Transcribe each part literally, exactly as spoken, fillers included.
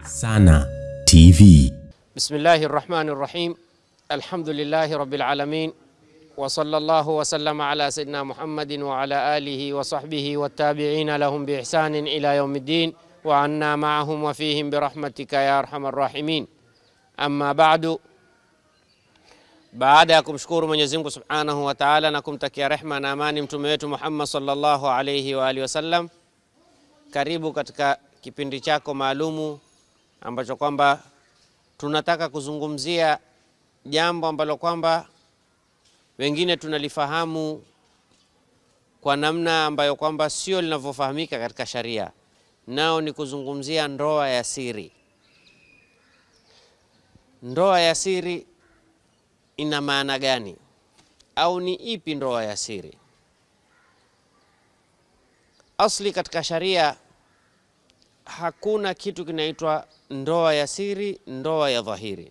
Sana T V. Bismillahir Rahmanir Rahim. Alhamdulillahi Rabbil Alamin. Wa sallallahu wa sallama ala sayyidina Muhammadin wa ala alihi wa sahbihi wa tabi'ina lahum bi ihsanin ila yawmiddin wa anna ma'ahum wa fihim bi rahmatika ya arhamar rahimin. Amma ba'du. Baada ya kumshukuru Mwenyezi Mungu Subhanahu wa Ta'ala na kumtakia rehma na amani mtume wetu Muhammad sallallahu alayhi wa alihi wasallam, karibu katika kipindi chako maalumu ambacho kwamba tunataka kuzungumzia jambo ambalo kwamba wengine tunalifahamu kwa namna ambayo kwamba sio linavyofahamika katika sharia, nao ni kuzungumzia ndoa ya siri. Ndoa ya siri ina maana gani? Au ni ipi ndoa ya siri? Asli katika sharia hakuna kitu kinaitwa ndoa ya siri, ndoa ya dhahiri,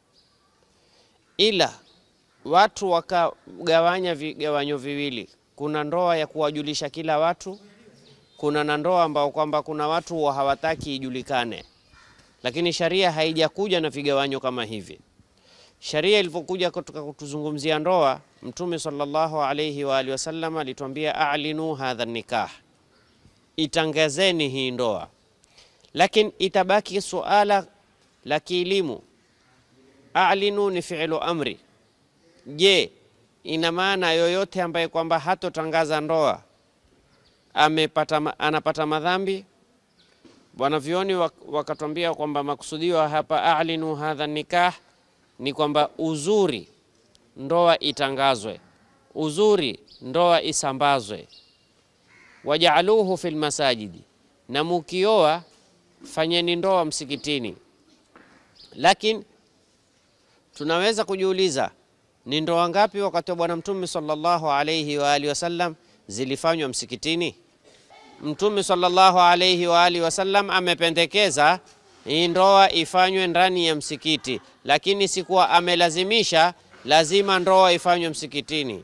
ila watu wakagawanya vigawanyo viwili. Kuna ndoa ya kuwajulisha kila watu, kuna na ndoa ambao kwamba kuna watu wa hawataki ijulikane. Lakini sharia haijakuja na vigawanyo kama hivi. Sharia ilipokuja kutoka kutuzungumzia ndoa, Mtume sallallahu alayhi wa alihi wasallam alituambia a'linu hadha nikah, itangazeni hii ndoa. Lakini itabaki suala la kielimu. A'linu ni fi'lu amri. Je, ina maana yoyote ambaye kwamba hatotangaza ndoa amepata anapata madhambi? Wanavyoni wakatuambia kwamba makusudiwa hapa a'linu hadha nikah ni kwamba uzuri ndoa itangazwe, uzuri ndoa isambazwe. Waja'aluhu fil masajidi, na mukioa fanyeni ndoa msikitini. Lakini tunaweza kujiuliza, ni ndoa ngapi wakati wa Bwana Mtume sallallahu alayhi wa alihi wasallam zilifanywa msikitini? Mtume sallallahu alayhi wa alihi wasallam amependekeza hii ndoa ifanywe ndani ya msikiti, lakini sikuwa amelazimisha lazima ndoa ifanywe msikitini.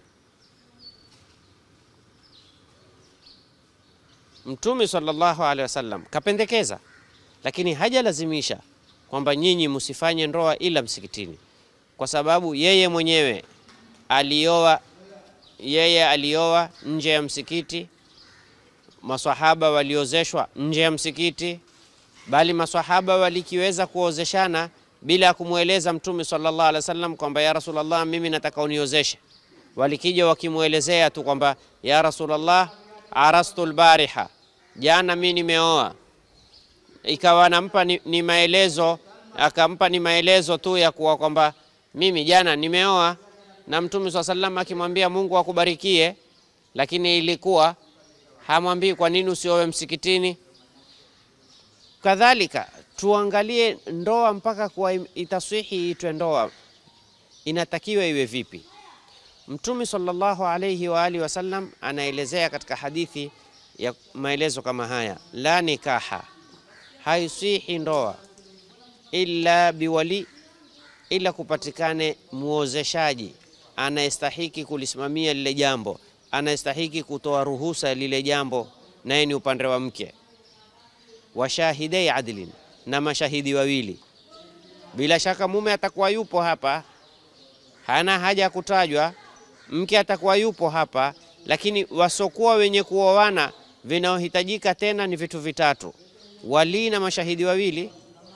Mtume sallallahu alayhi wasallam kapendekeza, lakini hajalazimisha kwamba nyinyi msifanye ndoa ila msikitini, kwa sababu yeye mwenyewe alioa, yeye alioa nje ya msikiti, maswahaba waliozeshwa nje ya msikiti, bali maswahaba walikiweza kuozeshana bila kumueleza Mtume sallallahu alaihi wasallam kwamba ya Rasulullah, mimi nataka uniozeshe. Walikija wakimuelezea tu kwamba ya Rasulullah, arastul bariha, jana mimi nimeoa. Ikawa nampa ni, ni maelezo, akampa ni maelezo tu ya kuwa kwamba mimi jana nimeoa, na Mtume sallallahu alaihi wasallam akimwambia Mungu akubarikie, lakini ilikuwa hamwambii kwa nini usioe msikitini. Kadhalika tuangalie ndoa mpaka kwa itaswihi itwe ndoa, inatakiwa iwe vipi? Mtume sallallahu alayhi wa alihi wasallam anaelezea katika hadithi ya maelezo kama haya: la nikaha, haisihi ndoa illa biwali, ila kupatikane muozeshaji anayestahiki kulisimamia lile jambo, anayestahiki kutoa ruhusa lile jambo, naye ni upande wa mke. Wa shahidai adlin, na mashahidi wawili. Bila shaka mume atakuwa yupo hapa, hana haja kutajwa, mke atakuwa yupo hapa, lakini wasokuwa wenye kuoana vinaohitajika tena ni vitu vitatu: wali na mashahidi wawili.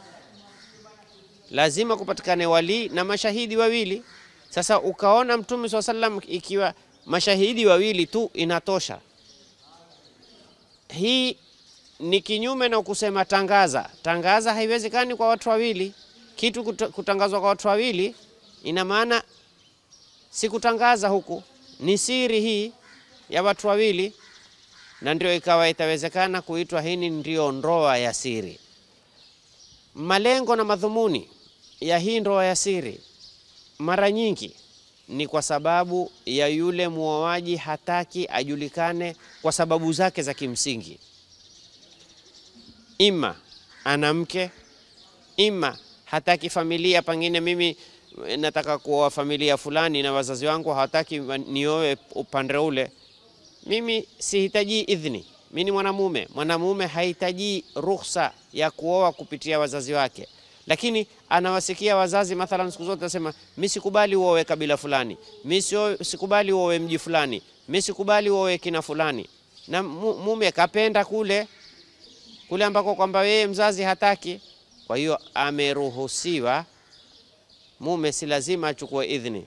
Lazima kupatikane wali na mashahidi wawili. Sasa ukaona Mtume swalla sallam ikiwa mashahidi wawili tu inatosha. Hii ni kinyume na kusema tangaza. Tangaza haiwezekani kwa watu wawili. Kitu kutangazwa kwa watu wawili ina maana si kutangaza, huku ni siri hii ya watu wawili, na ndio ikawa itawezekana kuitwa hii ndio ndoa ya siri. Malengo na madhumuni ya hii ndoa ya siri mara nyingi ni kwa sababu ya yule muoaji hataki ajulikane kwa sababu zake za kimsingi. Ima ana mke, ima hataki familia, pengine mimi nataka kuoa familia fulani na wazazi wangu hawataki nioe upande ule, mimi sihitaji idhini, mimi ni mwanamume, mwanamume hahitaji ruhusa ya kuoa kupitia wazazi wake, lakini anawasikia wazazi mathalan siku zote asema mimi sikubali uoe kabila fulani, mimi sikubali uoe mji fulani, mimi sikubali uoe kina fulani, na mume kapenda kule kule ambako kwamba yeye mzazi hataki. Kwa hiyo ameruhusiwa. Mume si lazima achukue idhini,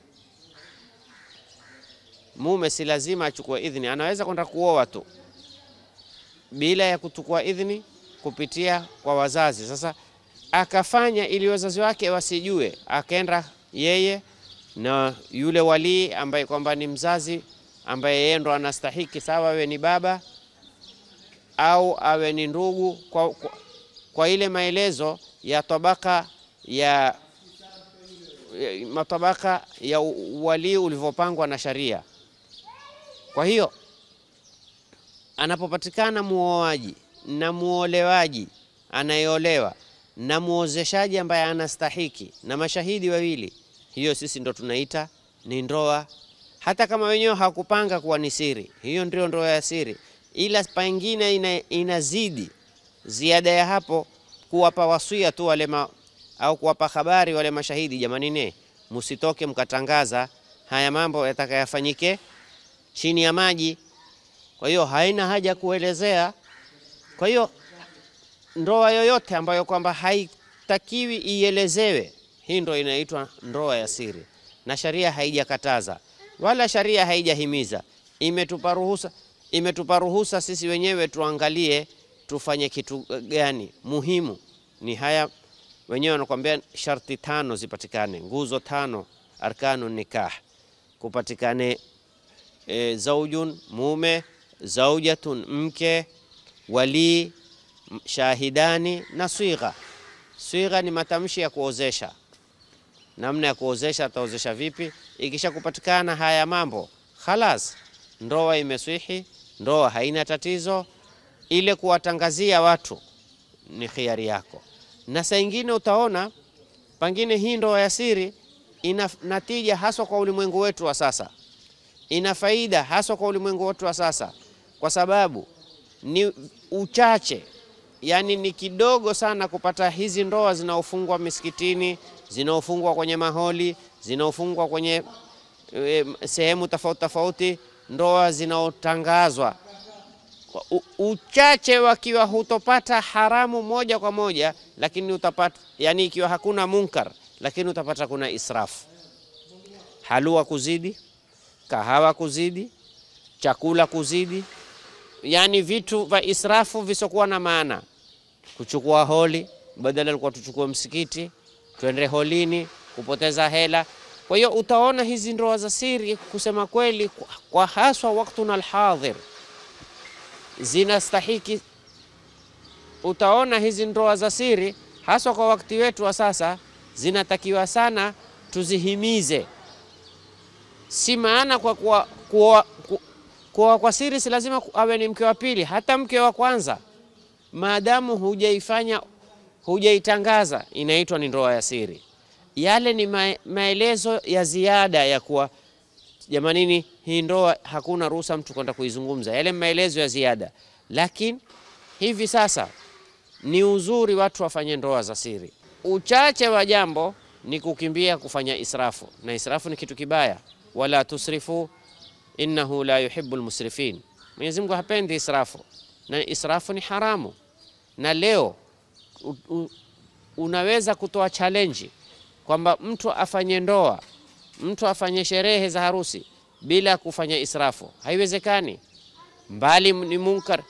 mume si lazima achukue idhini, anaweza kwenda kuoa tu bila ya kuchukua idhini kupitia kwa wazazi. Sasa akafanya ili wazazi wake wasijue, akaenda yeye na yule wali ambaye kwamba ni mzazi ambaye yeye ndo anastahiki, sawa awe ni baba au awe ni ndugu, kwa, kwa, kwa ile maelezo ya tabaka ya matabaka ya wali ulivyopangwa na sharia. Kwa hiyo anapopatikana muoaji na muolewaji anayeolewa na muozeshaji ambaye anastahiki na mashahidi wawili, hiyo sisi ndo tunaita ni ndoa, hata kama wenyewe hakupanga kuwa ni siri. Hiyo ndio ndoa ya siri, ila pengine ina, inazidi ziada ya hapo kuwapa wasia tu wale ma, au kuwapa habari wale mashahidi, jamani ne msitoke mkatangaza haya mambo yatakayafanyike chini ya maji. Kwa hiyo haina haja kuelezea. Kwa hiyo ndoa yoyote ambayo kwamba haitakiwi ielezewe, hii ndio inaitwa ndoa ya siri, na sharia haijakataza wala sharia haijahimiza. Imetupa ruhusa, imetupa ruhusa sisi wenyewe tuangalie tufanye kitu gani muhimu. Ni haya wenyewe wanakuambia sharti tano zipatikane, nguzo tano, arkanu nikah, kupatikane e, zaujun mume, zaujatun mke, wali, shahidani na swigha. Swigha ni matamshi ya kuozesha, namna ya kuozesha, ataozesha vipi. Ikisha kupatikana haya mambo, khalas, ndoa imeswihi, ndoa haina tatizo. Ile kuwatangazia watu ni khiari yako. Na saa nyingine utaona pengine hii ndoa ya siri ina natija haswa kwa ulimwengu wetu wa sasa, ina faida haswa kwa ulimwengu wetu wa sasa, kwa sababu ni uchache, yani ni kidogo sana kupata hizi ndoa zinaofungwa misikitini, zinaofungwa kwenye maholi, zinaofungwa kwenye e, sehemu tofauti tofauti, ndoa zinaotangazwa. U, uchache wakiwa hutopata haramu moja kwa moja, lakini utapata, yani ikiwa hakuna munkar, lakini utapata kuna israfu, halua kuzidi, kahawa kuzidi, chakula kuzidi, yani vitu vya israfu visokuwa na maana. Kuchukua holi badala alikuwa tuchukue msikiti, tuende holini, kupoteza hela. Kwa hiyo utaona hizi ndoa za siri kusema kweli, kwa, kwa haswa waktuna alhadhir zinastahiki. Utaona hizi ndoa za siri haswa kwa wakati wetu wa sasa zinatakiwa sana tuzihimize. Si maana kwa kwa, kwa, kwa, kwa, kwa siri si lazima awe ni mke wa pili, hata mke wa kwanza, maadamu hujaifanya, hujaitangaza, inaitwa ni ndoa ya siri. Yale ni ma, maelezo ya ziada ya kuwa jamanini hii ndoa hakuna ruhusa mtu kwenda kuizungumza, yale maelezo ya ziada. Lakini hivi sasa ni uzuri watu wafanye ndoa za siri. Uchache wa jambo ni kukimbia kufanya israfu, na israfu ni kitu kibaya. Wala tusrifu innahu la yuhibbul musrifin, Mwenyezi Mungu hapendi israfu, na israfu ni haramu. Na leo u, u, unaweza kutoa challenge kwamba mtu afanye ndoa, mtu afanye sherehe za harusi bila kufanya israfu, haiwezekani. Mbali ni munkar,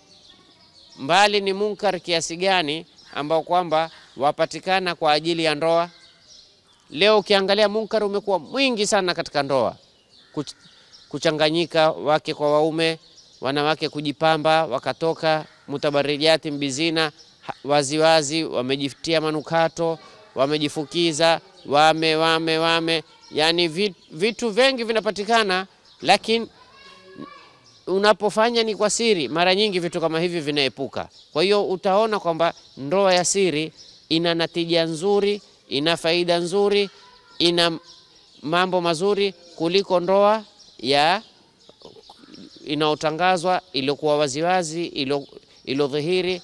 mbali ni munkar kiasi gani ambao kwamba wapatikana kwa ajili ya ndoa. Leo ukiangalia munkar umekuwa mwingi sana katika ndoa, Kuch, kuchanganyika wake kwa waume, wanawake kujipamba wakatoka mutabarijati mbizina, waziwazi wamejifutia manukato, wamejifukiza, wame wame wame, yani vitu, vitu vingi vinapatikana. Lakini unapofanya ni kwa siri, mara nyingi vitu kama hivi vinaepuka. Kwa hiyo utaona kwamba ndoa ya siri ina natija nzuri, ina faida nzuri, ina mambo mazuri kuliko ndoa ya inaotangazwa, iliyokuwa waziwazi, iliyodhihiri.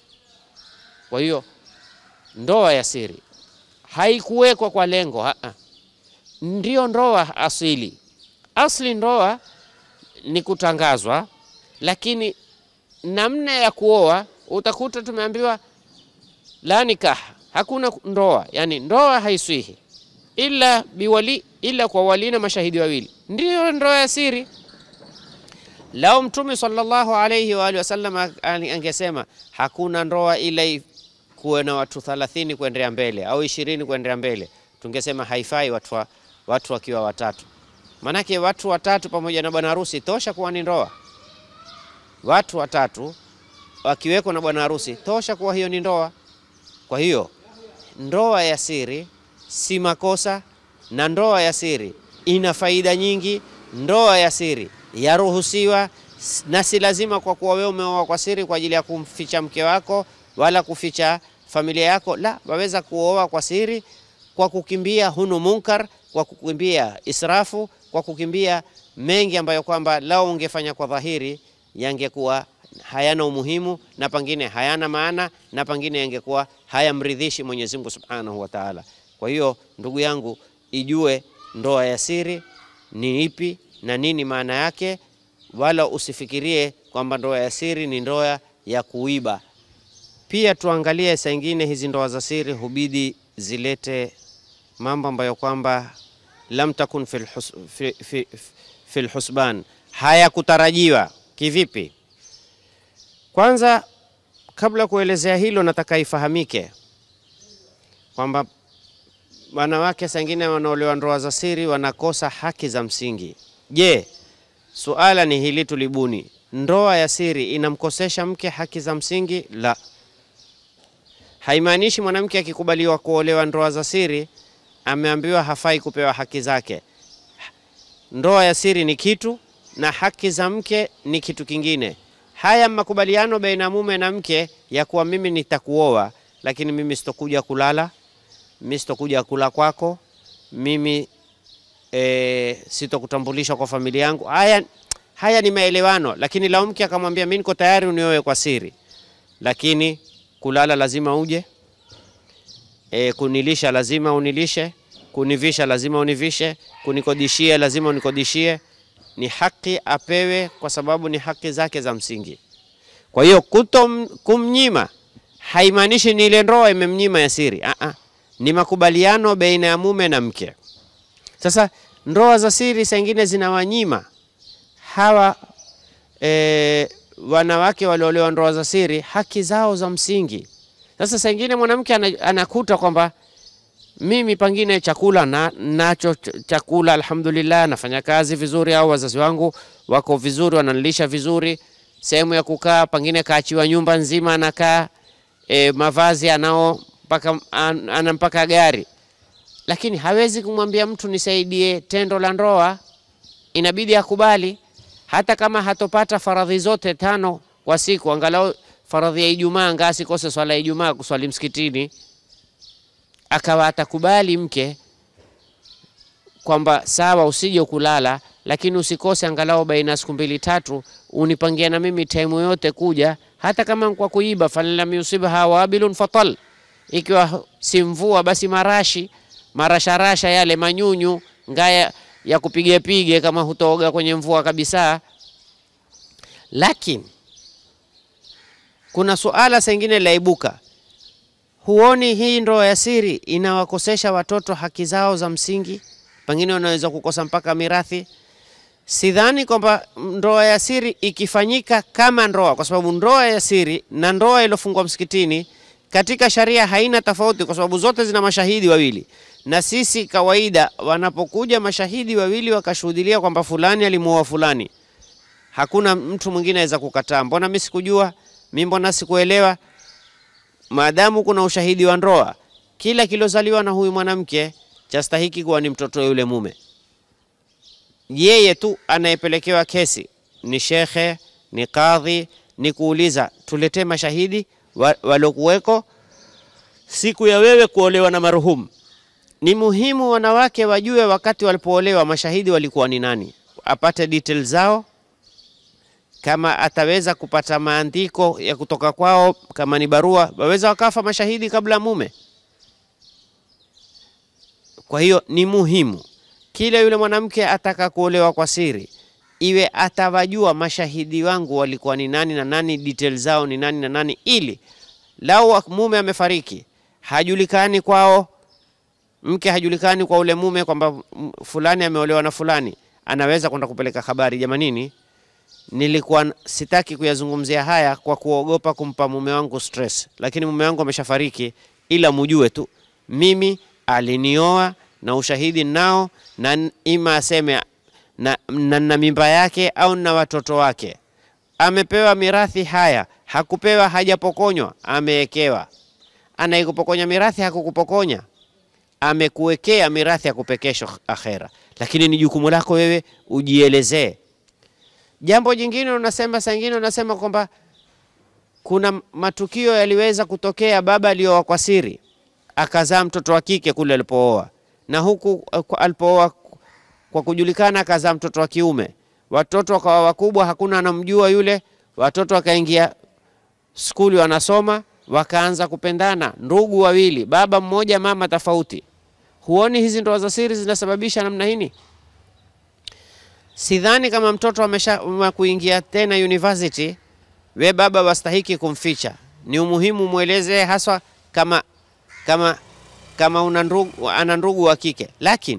Kwa hiyo ndoa ya siri haikuwekwa kwa lengo, haa. Ndio ndoa asili. Asli ndoa ni kutangazwa, lakini namna ya kuoa utakuta tumeambiwa la nikah, hakuna ndoa, yani ndoa haiswihi ila biwali, ila kwa wali na mashahidi wawili, ndio ndoa ya siri. Lao Mtume sallallahu alayhi wa alihi wasallam angesema hakuna ndoa ila kuwe na watu thelathini kuendelea mbele au ishirini kuendelea mbele, tungesema haifai watu wa, watu wakiwa watatu. Manake watu watatu pamoja na bwana harusi tosha kuwa ni ndoa. Watu watatu wakiweko na bwana harusi tosha kuwa hiyo ni ndoa. Kwa hiyo ndoa ya siri si makosa, na ndoa ya siri ina faida nyingi. Ndoa ya siri yaruhusiwa, na si lazima kwa kuwa wewe umeoa kwa siri kwa ajili ya kumficha mke wako wala kuficha familia yako. La, waweza kuoa kwa siri kwa kukimbia hunu munkar, kwa kukimbia israfu, kwa kukimbia mengi ambayo kwamba lao ungefanya kwa dhahiri yangekuwa hayana umuhimu na pengine hayana maana na pengine yangekuwa hayamridhishi Mwenyezi Mungu Subhanahu wa Ta'ala. Kwa hiyo ndugu yangu, ijue ndoa ya siri ni ipi na nini maana yake, wala usifikirie kwamba ndoa ya siri ni ndoa ya kuiba. Pia tuangalie saa nyingine hizi ndoa za siri hubidi zilete mambo ambayo kwamba lam takun fil hus, fi, fi, fil husban, haya kutarajiwa. Kivipi? Kwanza kabla kuelezea hilo, nataka ifahamike kwamba wanawake saa nyingine wanaolewa ndoa za siri wanakosa haki za msingi. Je, suala ni hili tulibuni, ndoa ya siri inamkosesha mke haki za msingi? La. Haimaanishi mwanamke akikubaliwa kuolewa ndoa za siri ameambiwa hafai kupewa haki zake. Ndoa ya siri ni kitu na haki za mke ni kitu kingine. Haya makubaliano baina mume na mke ya kuwa mimi nitakuoa, lakini mimi sitokuja kulala, mimi sitokuja kula kwako, mimi e, sitokutambulisha kwa familia yangu. Haya haya ni maelewano, lakini lao mke akamwambia mimi niko tayari unioe kwa siri, lakini kulala lazima uje, e, kunilisha lazima unilishe, kunivisha lazima univishe, kunikodishia lazima unikodishie, ni haki apewe kwa sababu ni haki zake za msingi. Kwa hiyo kutom kumnyima haimaanishi ni ile ndoa imemnyima ya siri. A a, ni makubaliano baina ya mume na mke. Sasa ndoa za siri saa nyingine zinawanyima hawa e, wanawake waliolewa ndoa za siri haki zao za msingi. Sasa saa nyingine mwanamke anakuta kwamba mimi pengine chakula na nacho chakula alhamdulillah, nafanya kazi vizuri, au wazazi wangu wako vizuri, wananilisha vizuri, sehemu ya kukaa pengine kaachiwa nyumba nzima anakaa, e, mavazi anao mpaka an, ana mpaka gari, lakini hawezi kumwambia mtu nisaidie tendo la ndoa. Inabidi akubali, hata kama hatopata faradhi zote tano kwa siku, angalau faradhi ya Ijumaa ngasi kose swala ya Ijumaa kuswali msikitini, akawa atakubali mke kwamba sawa usije kulala, lakini usikose angalau baina siku mbili tatu unipangia na mimi time yote kuja, hata kama kwa kuiba. Fallam yusibha wabilun fatal, ikiwa si mvua basi marashi marasharasha yale manyunyu ngaya ya kupiga pige, kama hutooga kwenye mvua kabisa. Lakini kuna suala sengine laibuka, huoni hii ndoa ya siri inawakosesha watoto haki zao za msingi? Pengine wanaweza kukosa mpaka mirathi. Sidhani kwamba ndoa ya siri ikifanyika kama ndoa, kwa sababu ndoa ya siri na ndoa iliyofungwa msikitini katika sharia haina tofauti, kwa sababu zote zina mashahidi wawili. Na sisi kawaida wanapokuja mashahidi wawili wakashuhudia kwamba fulani alimuoa fulani, hakuna mtu mwingine aweza kukataa. Mbona mimi sikujua? Mimi mbona sikuelewa? Maadamu kuna ushahidi wa ndoa, kila kilozaliwa na huyu mwanamke chastahiki kuwa ni mtoto yule mume. Yeye tu anayepelekewa kesi ni shekhe, ni kadhi, ni kuuliza tuletee mashahidi walokuweko siku ya wewe kuolewa na marhumu. Ni muhimu wanawake wajue wakati walipoolewa mashahidi walikuwa ni nani, apate details zao, kama ataweza kupata maandiko ya kutoka kwao, kama ni barua, waweza wakafa mashahidi kabla mume. Kwa hiyo ni muhimu kila yule mwanamke ataka kuolewa kwa siri iwe atawajua mashahidi wangu walikuwa ni nani na nani, details zao ni nani na nani, ili lau mume amefariki hajulikani kwao, mke hajulikani kwa ule mume kwamba fulani ameolewa na fulani, anaweza kwenda kupeleka habari, jamanini, nilikuwa sitaki kuyazungumzia haya kwa kuogopa kumpa mume wangu stress, lakini mume wangu ameshafariki, ila mujue tu mimi alinioa na ushahidi nao, na ima aseme na, na, na mimba yake au na watoto wake, amepewa mirathi, haya hakupewa, hajapokonywa, amewekewa. Anaikupokonya mirathi hakukupokonya, amekuwekea mirathi ya kupekesho akhera, lakini ni jukumu lako wewe ujielezee. Jambo jingine unasema, saa nyingine unasema kwamba kuna matukio yaliweza kutokea, baba alioa kwa siri akazaa mtoto wa kike kule alipooa, na huku alipooa kwa kujulikana akazaa mtoto wa kiume, watoto wakawa wakubwa, hakuna anamjua yule, watoto wakaingia skuli wanasoma, wakaanza kupendana, ndugu wawili, baba mmoja mama tofauti. Huoni hizi ndoa za siri zinasababisha namna hii? Sidhani kama mtoto amesha kuingia tena university, we baba wastahiki kumficha. Ni umuhimu mueleze, haswa kama kama kama una ndugu, ana ndugu wa kike, lakini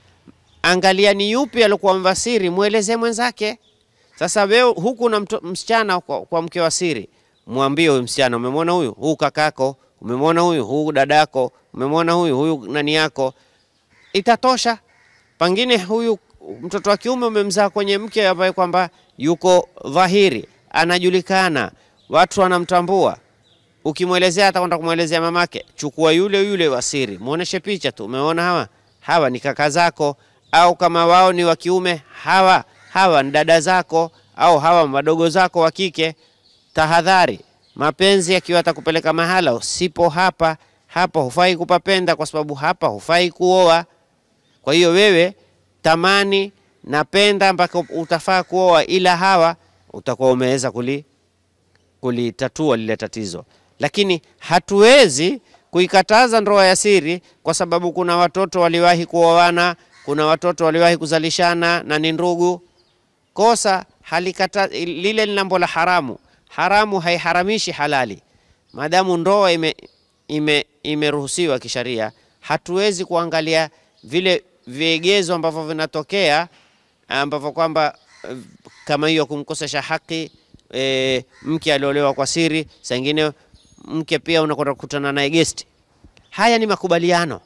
angalia ni yupi alikuwa mvasiri, mueleze mwenzake. Sasa wewe huku na msichana kwa, kwa mke wa siri, mwambie huyu msichana, umemwona huyu, huyu kakako, umemwona huyu, huyu dadako, umemwona huyu, huyu nani yako, itatosha. Pengine huyu mtoto wa kiume umemzaa kwenye mke ambaye kwamba yuko dhahiri, anajulikana, watu wanamtambua. Ukimwelezea atakwenda kumwelezea mamake, chukua yule yule wa siri, muoneshe picha tu, umeona hawa hawa ni kaka zako, au kama wao ni wa kiume, hawa hawa ni dada zako, au hawa madogo zako wa kike. Tahadhari, mapenzi yakiwa atakupeleka mahala usipo, hapa hapa hufai kupapenda, kwa sababu hapa hufai kuoa. Kwa hiyo wewe tamani, napenda mpaka utafaa kuoa, ila hawa utakuwa umeweza kuli kulitatua lile tatizo. Lakini hatuwezi kuikataza ndoa ya siri kwa sababu kuna watoto waliwahi kuoana, kuna watoto waliwahi kuzalishana na ni ndugu. Kosa halikata lile ni jambo la haramu. Haramu haiharamishi halali. Maadamu ndoa ime ime imeruhusiwa kisharia, hatuwezi kuangalia vile vigezo ambavyo vinatokea ambavyo kwamba kama hiyo kumkosesha haki e, mke aliolewa kwa siri, saa nyingine mke pia unakwenda kukutana naye guest. Haya ni makubaliano.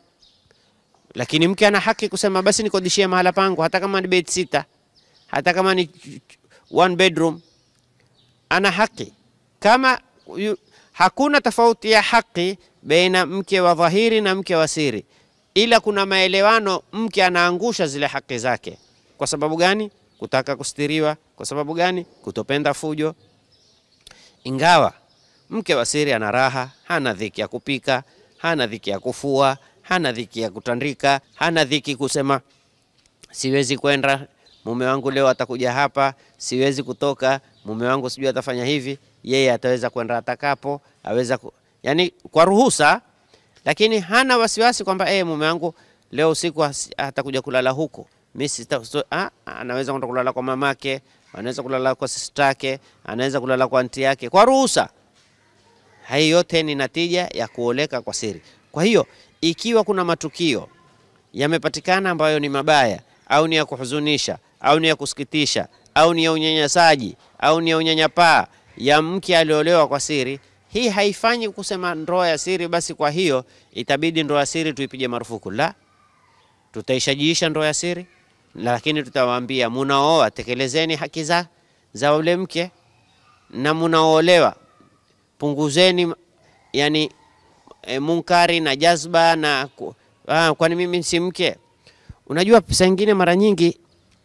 Lakini mke ana haki kusema basi nikodishie mahala pangu, hata kama ni bed sita, hata kama ni one bedroom, ana haki. Kama yu, hakuna tofauti ya haki baina mke wa dhahiri na mke wa siri, ila kuna maelewano, mke anaangusha zile haki zake. Kwa sababu gani? Kutaka kustiriwa. Kwa sababu gani? Kutopenda fujo. Ingawa mke wa siri ana raha, hana dhiki ya kupika, hana dhiki ya kufua, hana dhiki ya kutandika, hana dhiki kusema siwezi kwenda, mume wangu leo atakuja hapa, siwezi kutoka, mume wangu sijui atafanya hivi. Yeye ataweza kwenda atakapo, aweza ku... yani kwa ruhusa, lakini hana wasiwasi kwamba eh, mume wangu leo usiku atakuja kulala huko. Mimi so, ah, anaweza kwenda kulala kwa mamake, anaweza kulala kwa sistake, anaweza kulala kwa anti yake kwa ruhusa. Hayo yote ni natija ya kuoleka kwa siri. Kwa hiyo ikiwa kuna matukio yamepatikana ambayo ni mabaya au ni ya kuhuzunisha au ni ya kusikitisha au ni ya unyanyasaji au ni ya unyanyapaa ya mke aliolewa kwa siri, hii haifanyi kusema ndoa ya siri basi kwa hiyo itabidi ndoa ya siri tuipige marufuku. La, tutaishajiisha ndoa ya siri, lakini tutawaambia munaoa tekelezeni haki za za ule mke, na munaolewa punguzeni yani e, munkari na jazba na ah, kwani mimi si mke. Unajua pesa nyingine mara nyingi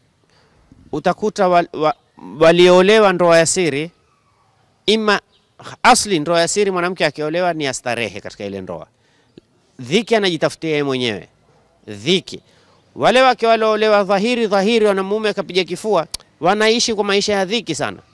utakuta wal, wa, waliolewa ndoa ya siri, ima asli ndoa ya siri mwanamke akiolewa ni astarehe katika ile ndoa, dhiki anajitafutia yeye mwenyewe dhiki. Wale wake waliolewa dhahiri dhahiri wana mume akapiga kifua, wanaishi kwa maisha ya dhiki sana.